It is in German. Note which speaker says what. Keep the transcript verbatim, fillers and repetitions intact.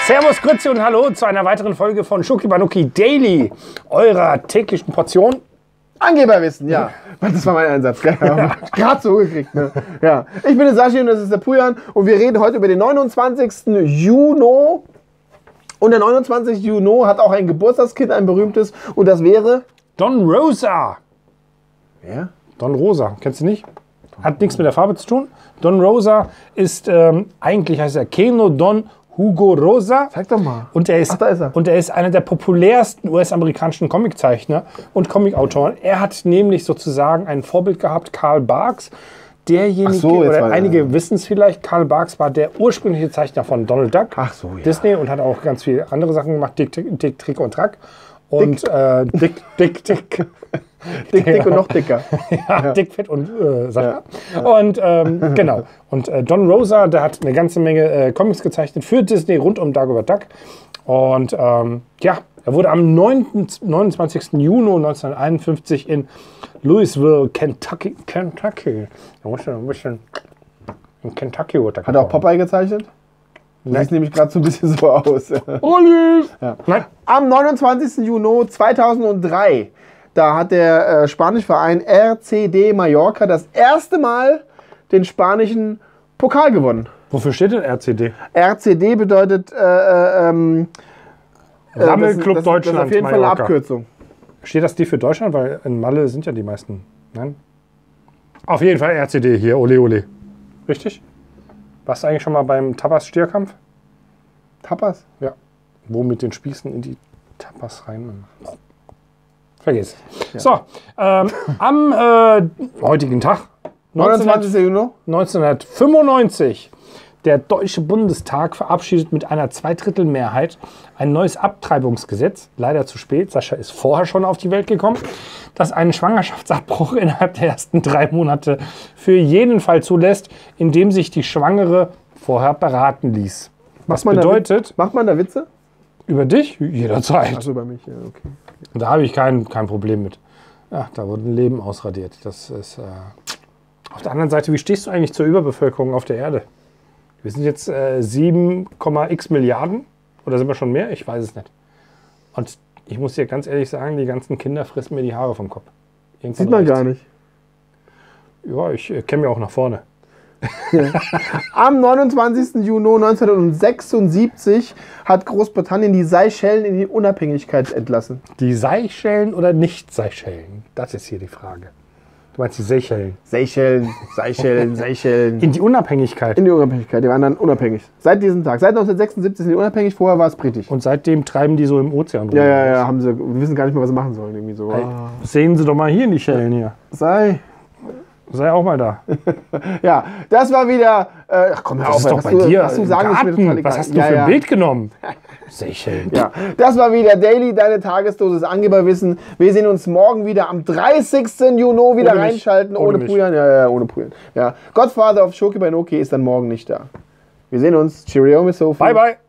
Speaker 1: Servus, Grüezi und Hallo zu einer weiteren Folge von Schoki Banoki Daily, eurer täglichen Portion
Speaker 2: Angeberwissen, ja. Das war mein Einsatz. Ja. Gerade so gekriegt. Ne? Ja. Ich bin der Sashi und das ist der Pujan und wir reden heute über den neunundzwanzigsten Juni. Und der neunundzwanzigste Juni hat auch ein Geburtstagskind, ein berühmtes, und das wäre
Speaker 1: Don Rosa.
Speaker 2: Wer?
Speaker 1: Don Rosa, kennst du nicht? Hat nichts mit der Farbe zu tun. Don Rosa ist, ähm, eigentlich heißt er Keno Don Hugo Rosa.
Speaker 2: Sag doch mal.
Speaker 1: Und er ist,
Speaker 2: Ach, da ist er.
Speaker 1: Und er ist einer der populärsten U S-amerikanischen Comiczeichner und Comicautoren. Er hat nämlich sozusagen ein Vorbild gehabt, Karl Barks. Derjenige,
Speaker 2: so, jetzt
Speaker 1: oder
Speaker 2: war
Speaker 1: einige
Speaker 2: er.
Speaker 1: wissen es vielleicht, Karl Barks war der ursprüngliche Zeichner von Donald Duck,
Speaker 2: Ach so, ja.
Speaker 1: Disney, und hat auch ganz viele andere Sachen gemacht, Dick, Dick, Dick Trick und Track. Und Dick, äh, Dick, Dick, Dick.
Speaker 2: Dick, dick und noch dicker.
Speaker 1: ja, ja, dick, fett und äh, Sache. Ja. Und ähm, genau. Und äh, Don Rosa, der hat eine ganze Menge äh, Comics gezeichnet für Disney rund um Dagobert Duck. Und ähm, ja, er wurde am neunundzwanzigsten Juni neunzehnhunderteinundfünfzig in Louisville, Kentucky. Kentucky. Da muss ein bisschen in Kentucky.
Speaker 2: Hat er auch Popeye gezeichnet? Du siehst nämlich gerade so ein bisschen so aus.
Speaker 1: Oli!
Speaker 2: Ja.
Speaker 1: Nein.
Speaker 2: Am neunundzwanzigsten Juni zweitausenddrei, da hat der äh, spanische Verein R C D Mallorca das erste Mal den spanischen Pokal gewonnen.
Speaker 1: Wofür steht denn R C D?
Speaker 2: R C D bedeutet äh, ähm,
Speaker 1: Rammelclub
Speaker 2: das, das,
Speaker 1: Deutschland.
Speaker 2: Das ist auf jeden Fall eine
Speaker 1: Mallorca.
Speaker 2: Abkürzung.
Speaker 1: Steht das die für Deutschland? Weil in Malle sind ja die meisten. Nein? Auf jeden Fall R C D hier, ole ole. Richtig? Warst du eigentlich schon mal beim Tapas-Stierkampf?
Speaker 2: Tapas?
Speaker 1: Ja. Wo mit den Spießen in die Tapas rein. Vergiss. Ja. So, ähm, am äh, heutigen Tag,
Speaker 2: neunundzwanzigsten Juni
Speaker 1: neunzehnhundertfünfundneunzig, der Deutsche Bundestag verabschiedet mit einer Zweidrittelmehrheit ein neues Abtreibungsgesetz. Leider zu spät, Sascha ist vorher schon auf die Welt gekommen, das einen Schwangerschaftsabbruch innerhalb der ersten drei Monate für jeden Fall zulässt, in dem sich die Schwangere vorher beraten ließ. Was
Speaker 2: macht
Speaker 1: bedeutet,
Speaker 2: da, macht man da Witze?
Speaker 1: Über dich? Jederzeit.
Speaker 2: Achso, über mich, ja, okay.
Speaker 1: Da habe ich kein, kein Problem mit. Ja, da wurde ein Leben ausradiert. Das ist, äh auf der anderen Seite, wie stehst du eigentlich zur Überbevölkerung auf der Erde? Wir sind jetzt äh, sieben Komma x Milliarden. Oder sind wir schon mehr? Ich weiß es nicht. Und ich muss dir ganz ehrlich sagen, die ganzen Kinder fressen mir die Haare vom Kopf. Irgendwann
Speaker 2: Sieht man
Speaker 1: reicht's.
Speaker 2: gar nicht.
Speaker 1: Ja, ich äh, kenne mich auch nach vorne.
Speaker 2: Am neunundzwanzigsten Juni neunzehnhundertsechsundsiebzig hat Großbritannien die Seychellen in die Unabhängigkeit entlassen.
Speaker 1: Die Seychellen oder nicht Seychellen? Das ist hier die Frage. Du meinst die Seychellen?
Speaker 2: Seychellen, Seychellen, Seychellen.
Speaker 1: In die Unabhängigkeit?
Speaker 2: In die Unabhängigkeit. Die waren dann unabhängig. Seit diesem Tag. Seit neunzehnhundertsechsundsiebzig sind die unabhängig. Vorher war es britisch.
Speaker 1: Und seitdem treiben die so im Ozean rum?
Speaker 2: Ja, ja, ja. Haben sie, wir wissen gar nicht mehr, was sie machen sollen. Irgendwie so.
Speaker 1: Hey, sehen Sie doch mal hier in die Schellen hier.
Speaker 2: Sei.
Speaker 1: Sei auch mal da.
Speaker 2: Ja, das war wieder. Äh, ach komm, hör
Speaker 1: Das
Speaker 2: auf.
Speaker 1: ist doch
Speaker 2: was
Speaker 1: bei
Speaker 2: du,
Speaker 1: dir
Speaker 2: was du
Speaker 1: im
Speaker 2: sagen, ist mir
Speaker 1: Garten.
Speaker 2: total egal.
Speaker 1: Was hast du
Speaker 2: ja,
Speaker 1: für ein
Speaker 2: ja.
Speaker 1: Bild genommen? Seychellen.
Speaker 2: Ja, das war wieder Daily, deine Tagesdosis Angeberwissen. Wir sehen uns morgen wieder am dreißigsten Juni wieder
Speaker 1: Ohne mich.
Speaker 2: reinschalten.
Speaker 1: Ohne
Speaker 2: Ohne,
Speaker 1: mich.
Speaker 2: Pujan. Ja, ja, ohne Pujan. Ja. Godfather of Schoki Banoki ist dann morgen nicht da. Wir sehen uns. Cheerio, Miss Sophie.
Speaker 1: Bye, bye.